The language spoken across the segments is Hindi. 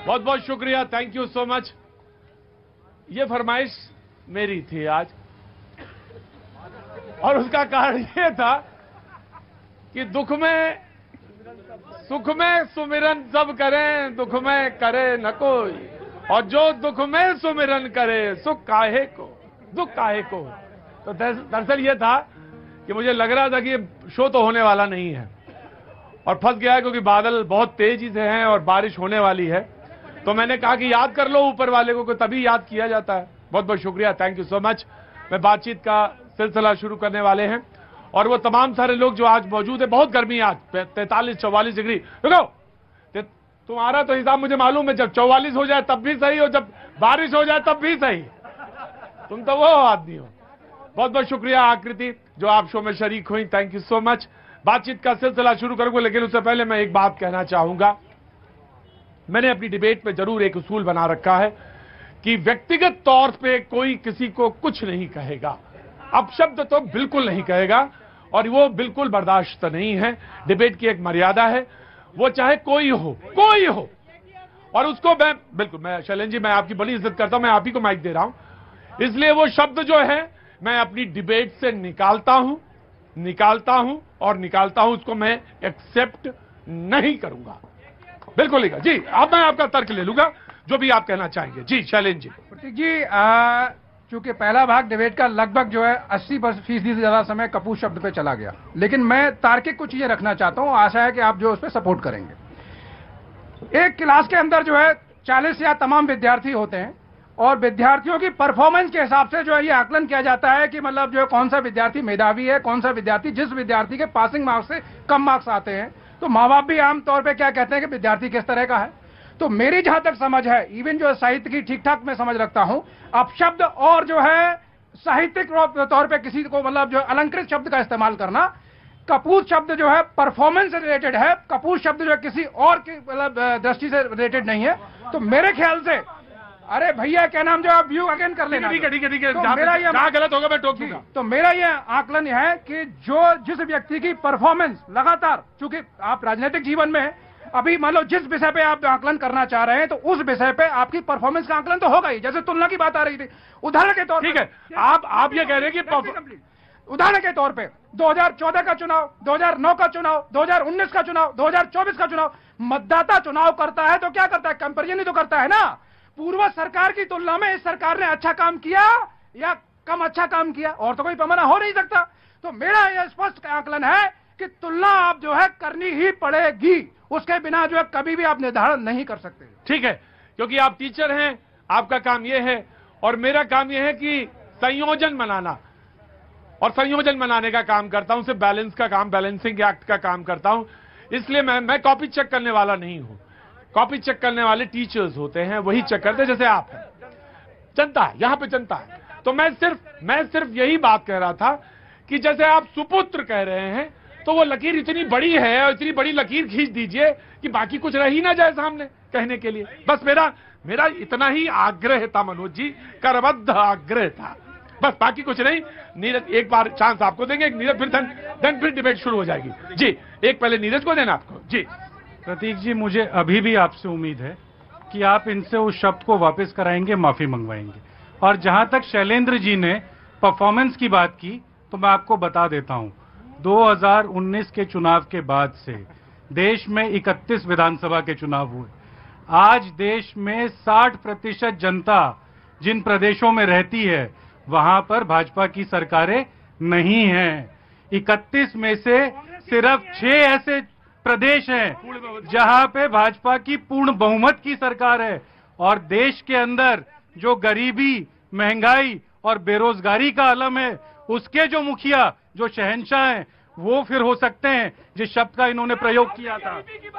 बहुत बहुत शुक्रिया, थैंक यू सो मच। ये फरमाइश मेरी थी आज, और उसका कारण ये था कि दुख में सुख में सुमिरन सब करें, दुख में करे न कोई, और जो दुख में सुमिरन करे सुख काहे को, दुख काहे को। तो दरअसल ये था कि मुझे लग रहा था कि ये शो तो होने वाला नहीं है, और फंस गया है क्योंकि बादल बहुत तेजी से हैं और बारिश होने वाली है। तो मैंने कहा कि याद कर लो ऊपर वाले को, तभी याद किया जाता है। बहुत बहुत शुक्रिया, थैंक यू सो मच। मैं बातचीत का सिलसिला शुरू करने वाले हैं, और वो तमाम सारे लोग जो आज मौजूद है, बहुत गर्मी आज 43-44 डिग्री। रुको, तुम्हारा तो हिसाब मुझे मालूम है, जब 44 हो जाए तब भी सही, और जब बारिश हो जाए तब भी सही। तुम तो वो आदमी हो। बहुत बहुत शुक्रिया आकृति, जो आप शो में शरीक हुई, थैंक यू सो मच। बातचीत का सिलसिला शुरू करूंगा, लेकिन उससे पहले मैं एक बात कहना चाहूंगा। मैंने अपनी डिबेट में जरूर एक उसूल बना रखा है कि व्यक्तिगत तौर पे कोई किसी को कुछ नहीं कहेगा, अपशब्द तो बिल्कुल नहीं कहेगा, और वो बिल्कुल बर्दाश्त नहीं है। डिबेट की एक मर्यादा है, वो चाहे कोई हो और उसको मैं शैलेंद्र जी, मैं आपकी बड़ी इज्जत करता हूं, मैं आप ही को माइक दे रहा हूं, इसलिए वो शब्द जो है मैं अपनी डिबेट से निकालता हूं, उसको मैं एक्सेप्ट नहीं करूंगा, बिल्कुल नहीं। जी, अब मैं आपका तर्क ले लूंगा, जो भी आप कहना चाहेंगे। जी शैलेंद्र जी। प्रतीक जी, चूंकि पहला भाग डिबेट का लगभग जो है 80% से ज्यादा समय कपूर शब्द पे चला गया, लेकिन मैं तार्किक कुछ चीजें रखना चाहता हूं, आशा है कि आप जो उस पर सपोर्ट करेंगे। एक क्लास के अंदर जो है 40 या तमाम विद्यार्थी होते हैं, और विद्यार्थियों की परफॉर्मेंस के हिसाब से जो है ये आकलन किया जाता है कि मतलब जो है कौन सा विद्यार्थी मेधावी है, कौन सा विद्यार्थी, जिस विद्यार्थी के पासिंग मार्क्स से कम मार्क्स आते हैं, तो माँ बाप भी आमतौर पर क्या कहते हैं कि विद्यार्थी किस तरह का है। तो मेरी जहां तक समझ है, इवन जो साहित्य की ठीक ठाक मैं समझ रखता हूं, अपशब्द और जो है साहित्यिक तौर पे किसी को मतलब जो अलंकृत शब्द का इस्तेमाल करना, कपूर शब्द जो है परफॉर्मेंस से रिलेटेड है, कपूर शब्द जो है किसी और की मतलब दृष्टि से रिलेटेड नहीं है। तो मेरे ख्याल से, अरे भैया क्या नाम, जो आप व्यू अगेन कर लेना। ठीक है, तो मेरा ये गलत होगा मैं टोक दूंगा। तो मेरा ये आकलन है कि जो जिस व्यक्ति की परफॉर्मेंस लगातार, चूंकि आप राजनीतिक जीवन में अभी मान लो जिस विषय पे आप आकलन करना चाह रहे हैं, तो उस विषय पे आपकी परफॉर्मेंस का आकलन तो होगा ही। जैसे तुलना की बात आ रही थी, उदाहरण के तौर पर, ठीक है, आप ये कह रहे हैं कि उदाहरण के तौर पे 2014 का चुनाव, 2009 का चुनाव, 2019 का चुनाव, 2024 का चुनाव, मतदाता चुनाव करता है तो क्या करता है, कंपैरिजन ही तो करता है ना। पूर्व सरकार की तुलना में इस सरकार ने अच्छा काम किया या कम अच्छा काम किया, और तो कोई पैमाना हो नहीं सकता। तो मेरा यह स्पष्ट आकलन है कि तुलना आप जो है करनी ही पड़ेगी, उसके बिना जो है कभी भी आप निर्धारण नहीं कर सकते। ठीक है, क्योंकि आप टीचर हैं, आपका काम यह है, और मेरा काम यह है कि संयोजन बनाना, और संयोजन बनाने का काम करता हूं, सिर्फ बैलेंस का काम, बैलेंसिंग एक्ट का काम करता हूं। इसलिए मैं कॉपी चेक करने वाला नहीं हूं। कॉपी चेक करने वाले टीचर्स होते हैं, वही चेक करते हैं, जैसे आप हैं। जनता है, यहां पे जनता है। तो मैं सिर्फ यही बात कह रहा था कि जैसे आप सुपुत्र कह रहे हैं, तो वो लकीर इतनी बड़ी है, और इतनी बड़ी लकीर खींच दीजिए कि बाकी कुछ रह ही ना जाए सामने कहने के लिए। बस मेरा इतना ही आग्रह था मनोज जी, करबद्ध आग्रह था, बस, बाकी कुछ नहीं। नीरज एक बार चांस आपको देंगे, नीरज फिर डिबेट शुरू हो जाएगी। जी, एक पहले नीरज को देना आपको। जी प्रतीक जी, मुझे अभी भी आपसे उम्मीद है कि आप इनसे उस शब्द को वापस कराएंगे, माफी मंगवाएंगे। और जहां तक शैलेंद्र जी ने परफॉर्मेंस की बात की, तो मैं आपको बता देता हूं, 2019 के चुनाव के बाद से देश में 31 विधानसभा के चुनाव हुए। आज देश में 60% जनता जिन प्रदेशों में रहती है, वहां पर भाजपा की सरकारें नहीं हैं। 31 में से सिर्फ 6 ऐसे प्रदेश हैं जहां पे भाजपा की पूर्ण बहुमत की सरकार है। और देश के अंदर जो गरीबी, महंगाई और बेरोजगारी का आलम है, उसके जो मुखिया, जो शहंशाह हैं, वो फिर हो सकते हैं जिस शब्द का इन्होंने प्रयोग किया था।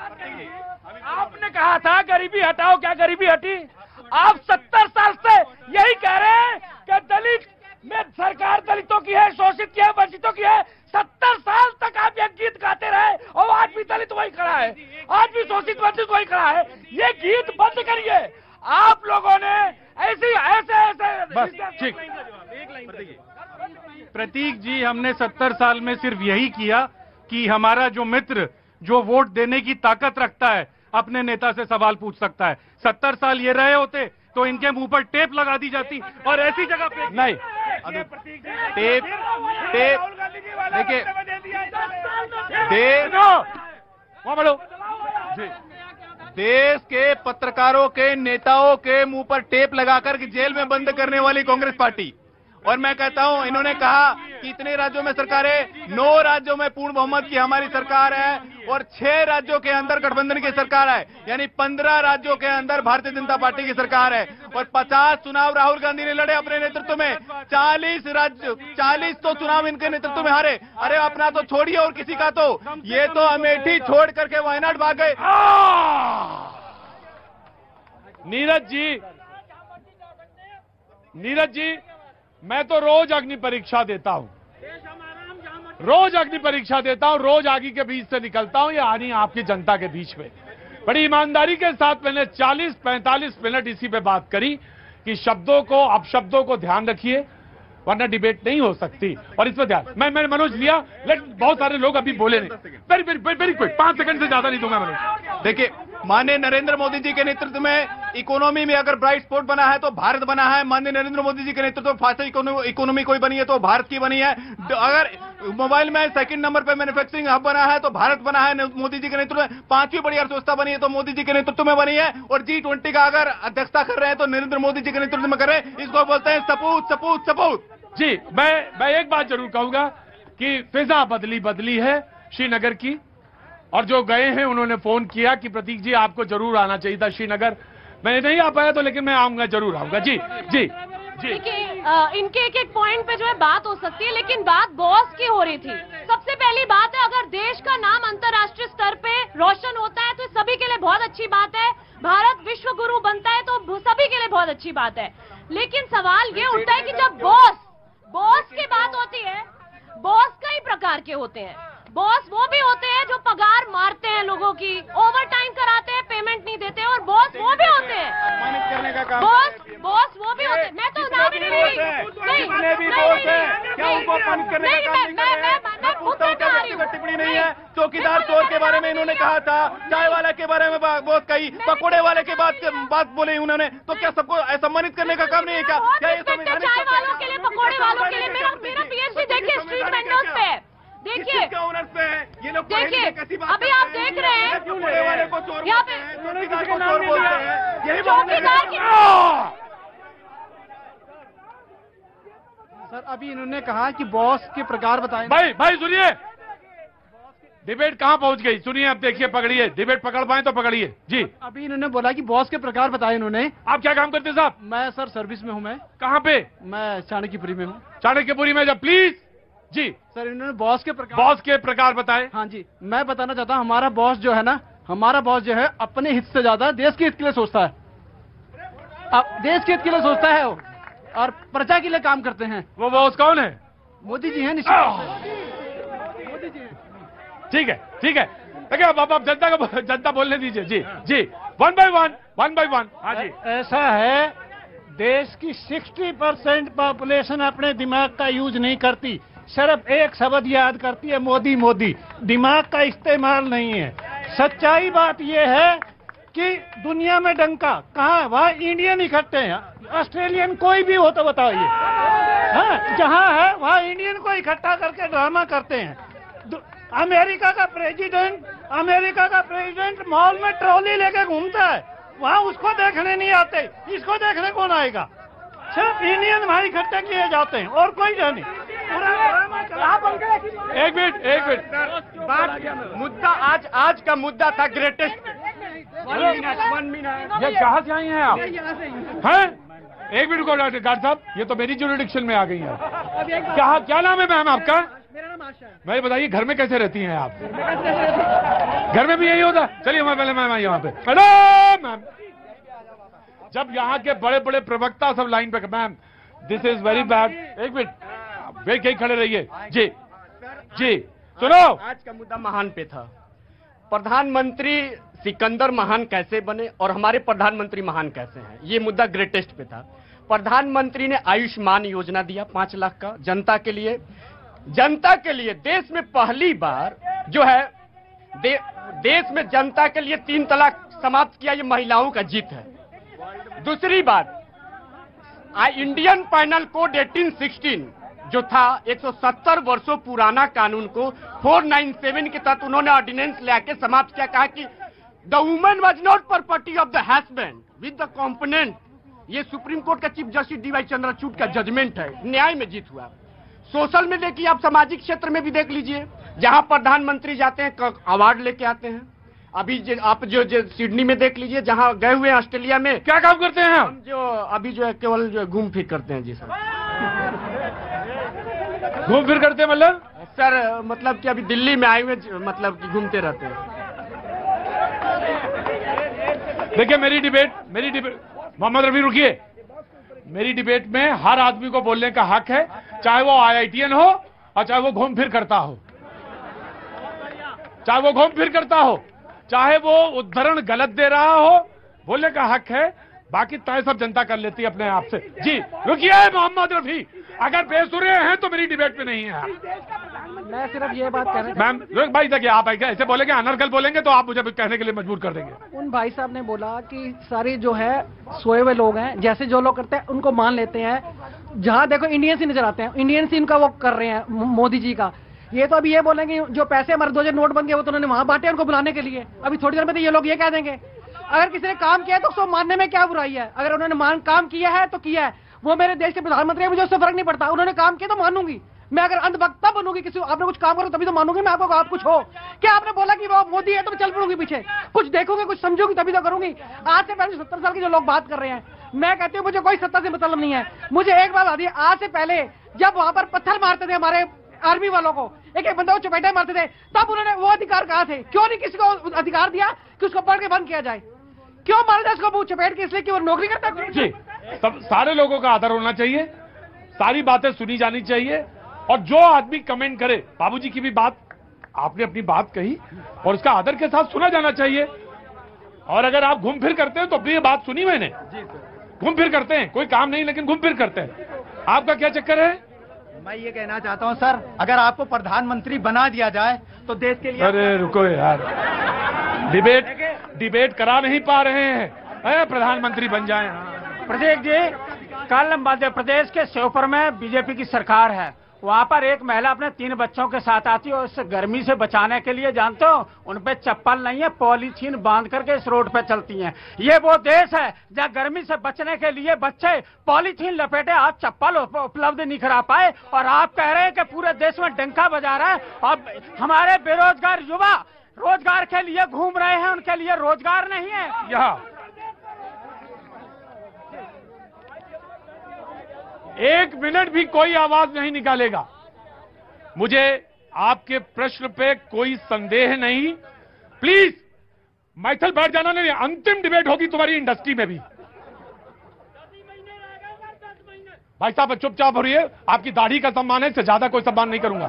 आपने कहा था गरीबी हटाओ, क्या गरीबी हटी? आप 70 साल से यही कह रहे हैं कि दलित में सरकार दलितों की है, शोषित की है, वंचितों की है। 70 साल तक आप ये गीत गाते रहे, और आज भी दलित वही खड़ा है, आज भी शोषित वंचित वही खड़ा है। ये गीत बंद करिए। आप लोगों ने ऐसे बस ठीक। प्रतीक जी, हमने 70 साल में सिर्फ यही किया कि हमारा जो मित्र जो वोट देने की ताकत रखता है, अपने नेता से सवाल पूछ सकता है। 70 साल ये रहे होते तो इनके मुंह पर टेप लगा दी जाती और ऐसी जगह पे नहीं, टेप देखिए, देश के पत्रकारों के नेताओं के मुंह पर टेप लगाकर के जेल में बंद करने वाली कांग्रेस पार्टी। और मैं कहता हूं, इन्होंने कहा कि इतने राज्यों में सरकार है, 9 राज्यों में पूर्ण बहुमत की हमारी सरकार है और 6 राज्यों के अंदर गठबंधन की सरकार है, यानी 15 राज्यों के अंदर भारतीय जनता पार्टी की सरकार है। और 50 चुनाव राहुल गांधी ने लड़े अपने नेतृत्व में, 40 तो चुनाव इनके नेतृत्व में हारे। अरे अपना तो छोड़िए और किसी का तो, ये तो अमेठी छोड़ करके वायनाड भाग गए। नीरज जी, मैं तो रोज अग्नि परीक्षा देता हूं, रोज अग्नि परीक्षा देता हूं, रोज आगे के बीच से निकलता हूं, या आनी आपकी जनता के बीच में। बड़ी ईमानदारी के साथ मैंने 40-45 मिनट इसी पे बात करी कि शब्दों को, अपशब्दों को ध्यान रखिए, वरना डिबेट नहीं हो सकती। और इस पर ध्यान मैंने मनोज लिया, लेकिन बहुत सारे लोग अभी बोले नहीं। वेरी क्विक, 5 सेकंड से ज्यादा नहीं दूंगा मनोज। देखिए, माननीय नरेंद्र मोदी जी के नेतृत्व में इकोनॉमी में अगर ब्राइट स्पॉट बना है तो भारत बना है। माननीय नरेंद्र मोदी जी के नेतृत्व में फास्ट इकोनॉमी कोई बनी है तो भारत की बनी है। अगर मोबाइल में 2nd नंबर पे मैन्युफैक्चरिंग हब बना है तो भारत बना है मोदी जी के नेतृत्व में। 5वीं बड़ी अर्थव्यवस्था बनी है तो मोदी जी के नेतृत्व में बनी है। और G20 का अगर अध्यक्षता कर रहे हैं तो नरेंद्र मोदी जी के नेतृत्व में कर रहे हैं। इसको बोलते हैं सपूत। जी, मैं एक बात जरूर कहूंगा कि फिजा बदली है श्रीनगर की, और जो गए हैं उन्होंने फोन किया कि प्रतीक जी आपको जरूर आना चाहिए था श्रीनगर। मैं नहीं आ पाया तो, लेकिन मैं आऊंगा, जरूर आऊंगा। जी। इनके एक पॉइंट पे जो है बात हो सकती है, लेकिन बात बॉस की हो रही थी। सबसे पहली बात है, अगर देश का नाम अंतर्राष्ट्रीय स्तर पे रोशन होता है तो सभी के लिए बहुत अच्छी बात है। भारत विश्व गुरु बनता है तो सभी के लिए बहुत अच्छी बात है। लेकिन सवाल ये उठता है कि जब बॉस की बात होती है, बॉस कई प्रकार के होते हैं। बॉस वो भी होते हैं जो पगार मारते हैं लोगों की, ओवर टाइम कराते हैं, पेमेंट नहीं देते, और बॉस वो भी होते हैं, बॉस वो भी होते हैं। मैं तो नाम ही नहीं, टिप्पणी नहीं है। चौकीदार चोर के बारे में इन्होंने कहा था, चाय वाला के बारे में बहुत कही, पकोड़े वाले के बात बोले उन्होंने, तो क्या सबको असम्मानित करने का काम नहीं है क्या? ये संवैधानिक चाय वालों के लिए, पकोड़े वालों के लिए मेरा PhD देखिए स्ट्रीट वेंडर्स पे, देखिए ये लोग देखिए, अभी आप देख रहे हैं यहाँ पे चौकीदार की। सर, अभी इन्होंने कहा कि बॉस के प्रकार बताएं। भाई सुनिए, डिबेट कहाँ पहुंच गई, सुनिए, अब देखिए, पकड़िए, डिबेट पकड़ पाए तो पकड़िए। जी, अभी इन्होंने बोला कि बॉस के प्रकार बताए इन्होंने। आप क्या काम करते हैं साहब? मैं सर सर्विस में हूँ। मैं कहाँ पे? मैं चाणक्यपुरी में हूँ। चाणक्यपुरी में, जब प्लीज। जी सर, इन्होंने बॉस के प्रकार बताए। हाँ जी, मैं बताना चाहता हूँ, हमारा बॉस जो है ना, हमारा बॉस जो है अपने हित से ज्यादा देश के हित के लिए सोचता है। अब देश के हित के लिए सोचता है वो, और प्रजा के लिए काम करते हैं। वो बॉस कौन है? मोदी जी हैं, निश्चित रूप से मोदी जी हैं। ठीक है, देखिए अब आप जनता बोलने दीजिए। जी, 1 by 1। हाँ जी, ऐसा है, देश की 60% पॉपुलेशन अपने दिमाग का यूज नहीं करती, सिर्फ एक शब्द याद करती है, मोदी। दिमाग का इस्तेमाल नहीं है। सच्चाई बात यह है कि दुनिया में डंका कहाँ, वहाँ इंडियन इकट्ठे हैं। ऑस्ट्रेलियन कोई भी हो तो बताइए, हाँ, जहाँ है वहाँ इंडियन को इकट्ठा करके ड्रामा करते हैं। अमेरिका का प्रेसिडेंट मॉल में ट्रॉली लेके घूमता है, वहाँ उसको देखने नहीं आते, इसको देखने कौन आएगा? सिर्फ इंडियन वहाँ इकट्ठे किए जाते हैं और कोई नहीं। एक मिनट मुद्दा आज का मुद्दा था ग्रेटेस्ट। 1 मिनट। ये कहाँ से आई हैं आप? हैं? 1 मिनट को डॉक्टर साहब, ये तो मेरी ज्यूरिडिक्शन में आ गई है। क्या नाम है मैम आपका? मेरा नाम आशा है। भाई बताइए, घर में कैसे रहती हैं आप? घर में भी यही होता? चलिए पहले मैम यहाँ पे। मैम, जब यहाँ के बड़े बड़े प्रवक्ता सब लाइन पे, ma'am this is very bad. 1 minute, वे कहीं खड़े रहिए। जी सुनो, आज का मुद्दा महान पे था। प्रधानमंत्री सिकंदर महान कैसे बने और हमारे प्रधानमंत्री महान कैसे हैं, ये मुद्दा ग्रेटेस्ट पे था। प्रधानमंत्री ने आयुष्मान योजना दिया 5 लाख का जनता के लिए। देश में पहली बार जो है देश में जनता के लिए 3 तलाक समाप्त किया, ये महिलाओं का जीत है। दूसरी बात, इंडियन पैनल कोड 1816 जो था 170 वर्षों पुराना कानून को 497 के तहत उन्होंने ऑर्डिनेंस लेके समाप्त किया, कहा कि the women was not property of the husband with the component. ये सुप्रीम कोर्ट का चीफ जस्टिस डीवाई चंद्रचूड़ का जजमेंट है, न्याय में जीत हुआ। सोशल में देखिए, आप सामाजिक क्षेत्र में भी देख लीजिए, जहां प्रधानमंत्री जाते हैं अवार्ड लेके आते हैं। अभी आप जो सिडनी में देख लीजिए, जहां गए हुए हैं ऑस्ट्रेलिया में, क्या काम करते हैं हम जो अभी जो है केवल जो घूम फिर करते हैं। जी सर, घूम फिर करते हैं मतलब? सर मतलब कि अभी दिल्ली में आए हुए, मतलब कि घूमते रहते हैं। देखिए मेरी डिबेट मोहम्मद रफी रुकिए, मेरी डिबेट में हर आदमी को बोलने का हक है, चाहे वो IITN हो और चाहे वो घूम फिर करता हो, चाहे वो उद्धरण गलत दे रहा हो, बोलने का हक है। बाकी तय सब जनता कर लेती है अपने आप से। जी रुकिए मोहम्मद रफी, अगर बेसुरे हैं तो मेरी डिबेट में नहीं है। मैं सिर्फ ये बात कह रहा हूं, मैम भाई देखिए, आप ऐसे बोलेंगे, अनर्गल बोलेंगे तो आप मुझे कहने के लिए मजबूर कर देंगे। उन भाई साहब ने बोला कि सारी जो है सोए हुए लोग हैं, जैसे जो लोग करते हैं उनको मान लेते हैं। जहां देखो इंडियंस ही नजर आते हैं, इंडियंस ही इनका वो कर रहे हैं मोदी जी का। ये तो अभी ये बोलेंगे जो पैसे हमारे 2000 नोट बन गए वो तो उन्होंने वहां बांटे उनको बुलाने के लिए। अभी थोड़ी देर में तो ये लोग ये कह देंगे। अगर किसी ने काम किया है तो उसको मानने में क्या बुराई है? अगर उन्होंने काम किया है तो किया है। वो मेरे देश के प्रधानमंत्री है, मुझे उससे फर्क नहीं पड़ता। उन्होंने काम किया तो मानूंगी मैं। अगर अंधभक्त बनूंगी, किसी आपने कुछ काम करो तभी तो मानूंगी मैं आपको। आप कुछ हो क्या? आपने बोला कि वो मोदी है तो मैं चल पड़ूंगी पीछे, कुछ देखूंगी, कुछ समझूंगी तभी तो करूंगी। आज से पहले 70 साल के जो लोग बात कर रहे हैं, मैं कहती हूँ मुझे कोई सत्ता से मतलब नहीं है। मुझे एक बात आती है, आज से पहले जब वहां पर पत्थर मारते थे हमारे आर्मी वालों को, एक एक बंदा को चपेटे मारते थे, तब उन्होंने वो अधिकार कहा थे? क्यों नहीं किसी को अधिकार दिया कि उसको पढ़ के बंद किया जाए? क्यों मारा जाए उसको मुंह चपेट के? इसलिए कि वो नौकरी करता है। जी, सब सारे लोगों का आदर होना चाहिए, सारी बातें सुनी जानी चाहिए, और जो आदमी कमेंट करे, बाबूजी की भी बात, आपने अपनी बात कही और उसका आदर के साथ सुना जाना चाहिए। और अगर आप घूम फिर करते हैं तो अपनी ये बात सुनी मैंने, घूम फिर करते हैं, कोई काम नहीं लेकिन घूम फिर करते हैं। आपका क्या चक्कर है? मैं ये कहना चाहता हूं सर, अगर आपको प्रधानमंत्री बना दिया जाए तो देश के लिए। अरे रुको यार, डिबेट करा नहीं पा रहे हैं, प्रधानमंत्री बन जाए। प्रतीक जी, कल मध्य प्रदेश के श्योपुर में बीजेपी की सरकार है, वहाँ पर एक महिला अपने 3 बच्चों के साथ आती है और इस गर्मी से बचाने के लिए, जानते हो, उन पे चप्पल नहीं है, पॉलीथीन बांध करके इस रोड पे चलती हैं। ये वो देश है जहाँ गर्मी से बचने के लिए बच्चे पॉलीथीन लपेटे, आप चप्पल उपलब्ध नहीं करा पाए, और आप कह रहे हैं कि पूरे देश में डंका बजा रहा है। अब हमारे बेरोजगार युवा रोजगार के लिए घूम रहे हैं, उनके लिए रोजगार नहीं है। यहाँ 1 मिनट भी कोई आवाज नहीं निकालेगा। मुझे आपके प्रश्न पे कोई संदेह नहीं। प्लीज मैथल बैठ जाना, नहीं अंतिम डिबेट होगी तुम्हारी इंडस्ट्री में भी। भाई साहब चुपचाप हो रही है, आपकी दाढ़ी का सम्मान है, इससे ज्यादा कोई सम्मान नहीं करूंगा।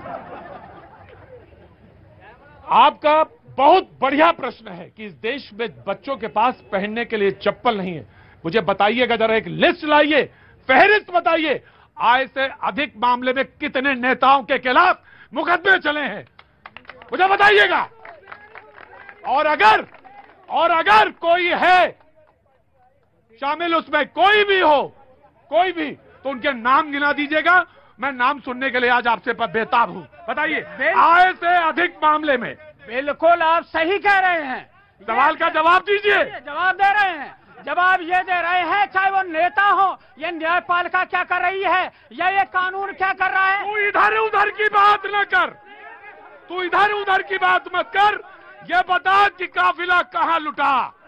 आपका बहुत बढ़िया प्रश्न है कि इस देश में बच्चों के पास पहनने के लिए चप्पल नहीं है। मुझे बताइएगा, जरा एक लिस्ट लाइए, फहरिस्त बताइए, आय से अधिक मामले में कितने नेताओं के खिलाफ मुकदमे चले हैं, मुझे बताइएगा। और अगर कोई है शामिल, उसमें कोई भी हो, कोई भी, तो उनके नाम गिना दीजिएगा। मैं नाम सुनने के लिए आज आपसे बेताब हूं। बताइए, आय से अधिक मामले में। बिल्कुल आप सही कह रहे हैं, सवाल का जवाब दीजिए। जवाब दे रहे हैं, जवाब ये दे रहे हैं, चाहे वो नेता हो, ये न्यायपालिका क्या कर रही है या ये कानून क्या कर रहा है। तू इधर उधर की बात न कर, तू इधर उधर की बात मत कर, ये बता कि काफिला कहां लुटा।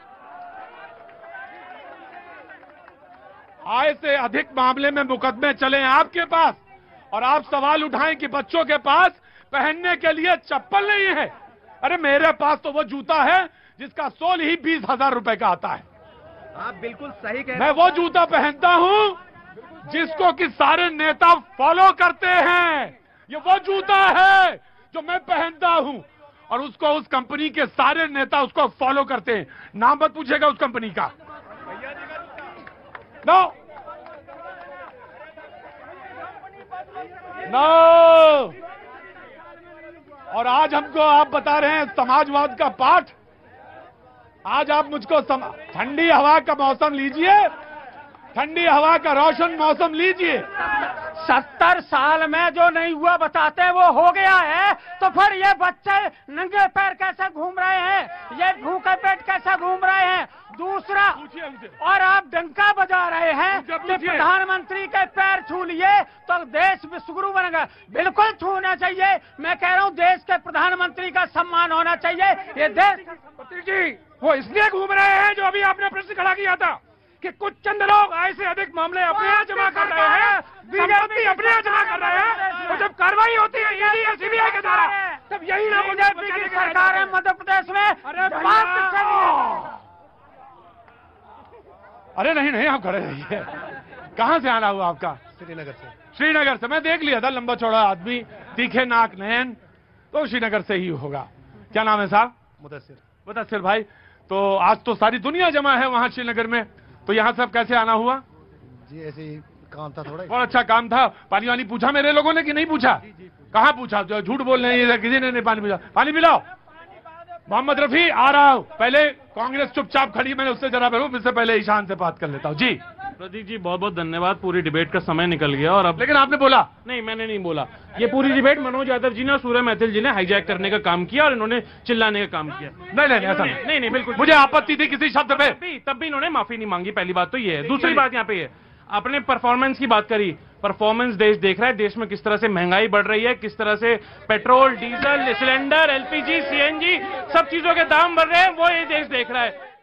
आय से अधिक मामले में मुकदमे चले हैं आपके पास, और आप सवाल उठाएं कि बच्चों के पास पहनने के लिए चप्पल नहीं है। अरे मेरे पास तो वो जूता है जिसका सोल ही 20,000 रुपए का आता है। आप बिल्कुल सही कह रहे हैं। मैं वो जूता पहनता हूं जिसको कि सारे नेता फॉलो करते हैं। ये वो जूता है जो मैं पहनता हूं, और उसको उस कंपनी के सारे नेता उसको फॉलो करते हैं। नाम मत पूछेगा उस कंपनी का। नो और आज हमको आप बता रहे हैं समाजवाद का पाठ। आज आप मुझको ठंडी हवा का मौसम लीजिए, ठंडी हवा का रोशन मौसम लीजिए। 70 साल में जो नहीं हुआ बताते वो हो गया है, तो फिर ये बच्चे नंगे पैर कैसे घूम रहे हैं, ये भूखे पेट कैसे घूम रहे हैं? दूसरा, और आप डंका बजा रहे हैं कि प्रधानमंत्री के पैर छू लिए तो देश विश्वगुरु बनेगा। बिल्कुल छूना चाहिए। मैं कह रहा हूँ देश के प्रधानमंत्री का सम्मान होना चाहिए। ये देश जी वो इसलिए घूम रहे हैं जो अभी आपने प्रश्न खड़ा किया था कि कुछ चंद लोग ऐसे अधिक मामले अपने यहाँ जमा कर रहे हैं, संपत्ति अपने यहाँ जमा कर रहे हैं, और जब कार्रवाई होती है ईडी या सीबीआई के द्वारा तब यही लोग बीजेपी की सरकार है मध्य प्रदेश में। अरे नहीं, आप खड़े रहिए। कहाँ से आना हुआ आपका? श्रीनगर से। श्रीनगर से। मैं देख लिया था, लंबा चौड़ा आदमी, तीखे नाक नयन, तो श्रीनगर से ही होगा। क्या नाम है साहब? मुदस्सिर भाई। तो आज तो सारी दुनिया जमा है वहां श्रीनगर में, तो यहाँ सब कैसे आना हुआ? जी ऐसे ही काम था थोड़ा। बहुत अच्छा काम था। पानी वानी पूछा मेरे लोगों ने कि नहीं पूछा? कहाँ पूछा? जो झूठ बोल रहे हैं, किसी ने नहीं पानी पूछा। पानी पिलाओ। मोहम्मद रफी आ रहा हूं। पहले कांग्रेस चुपचाप खड़ी, मैंने उससे जरा इससे पहले ईशान से बात कर लेता हूँ। जी प्रदीप जी बहुत बहुत धन्यवाद। पूरी डिबेट का समय निकल गया और अब लेकिन आपने बोला नहीं, मैंने नहीं बोला। ये पूरी डिबेट मनोज यादव जी ने और सूर्य मैथिल जी ने हाईजैक करने का काम किया और इन्होंने चिल्लाने का काम किया। नहीं ऐसा नहीं बिल्कुल मुझे आपत्ति थी किसी शब्द पे। तब भी इन्होंने माफी नहीं मांगी। पहली बात तो ये है। दूसरी बात यहाँ पे है, आपने परफॉर्मेंस की बात करी। परफॉर्मेंस देश देख रहा है, देश में किस तरह से महंगाई बढ़ रही है, किस तरह से petrol, diesel, cylinder, LPG, CNG सब चीजों के दाम बढ़ रहे हैं, वो ये देश देख रहा है।